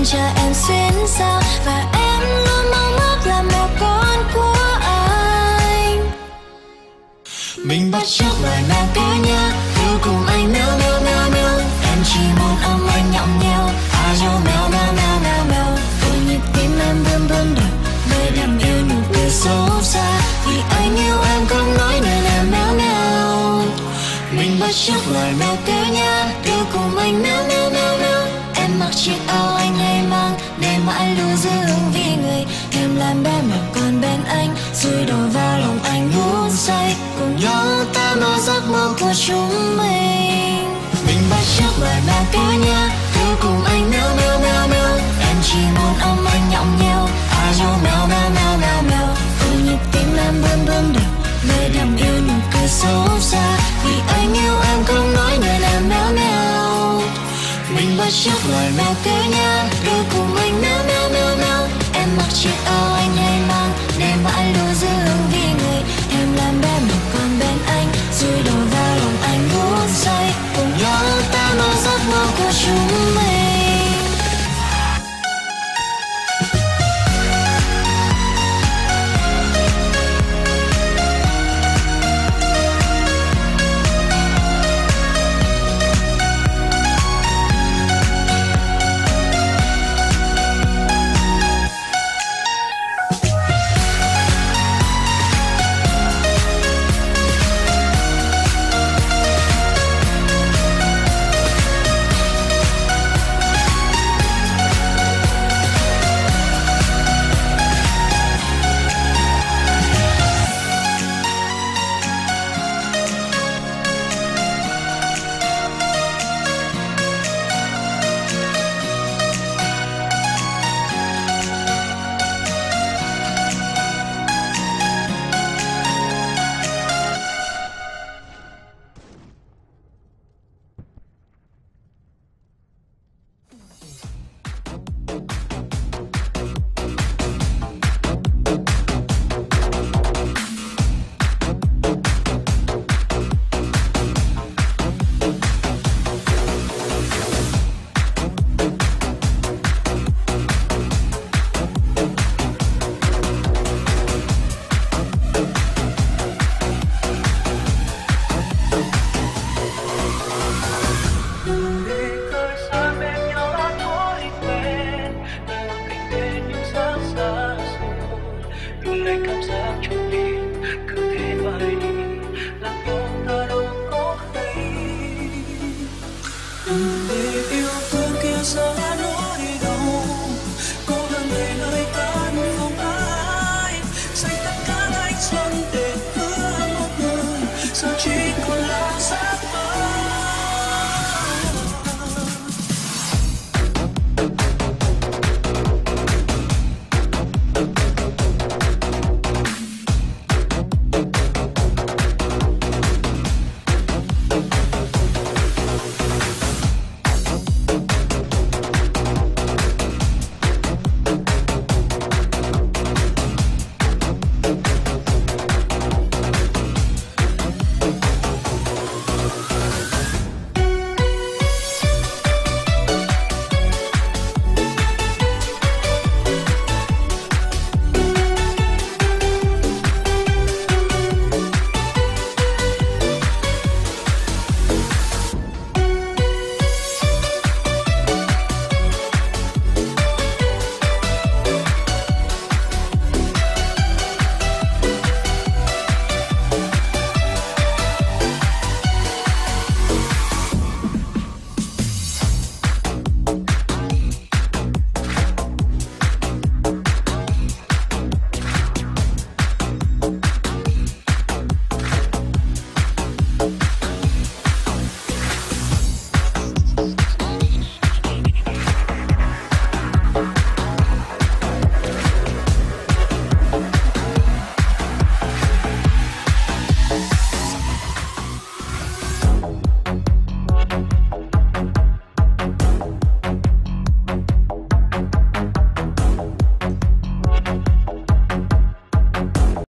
anh chờ em xuyên sao, và em luôn mong ước là mèo con của anh. Mình bắt chước lời nàng ca nhớ, yêu cùng anh mèo mèo mèo mèo. Em chỉ muốn ôm anh nhõng nhẽo, yêu mèo mèo mèo mèo mèo. Ôi nhịp tim em bướm bướm đập, nơi đam yêu nụ cười xấu xa. Vì anh yêu em không nói nên em mèo mèo. Mình bắt chước lời mèo kêu nhá, yêu cùng anh mèo mèo mèo mèo. Em mặc chiếc áo anh hay mang, để mãi lưu giữ hương vị người. Em làm bé mèo con bên anh, rồi đổ vào lòng anh ngủ say. Cùng nhau ta mơ giấc mơ của chúng mình. Mình bắt chước lời mèo kêu nhá, yêu cùng anh mèo mèo mèo mèo. Em chỉ muốn ôm anh nhõng nhẽo, yêu mèo mèo mèo mèo mèo. Ôi nhịp tim em bướm bướm đập, nơi đam yêu nụ cười xấu xa. Vì anh yêu em không nói nên em mèo mèo. Mình bắt chước lời mèo kêu nhá, yêu cùng anh mèo mèo mèo mèo. Em mặc chiếc áo anh hay mang, để mãi lưu giữ hương vị người. Em làm bé mèo con bên anh, rồi đổ vào lòng anh ngủ say. Cùng nhau ta mơ giấc mơ của chúng mình. Hãy subscribe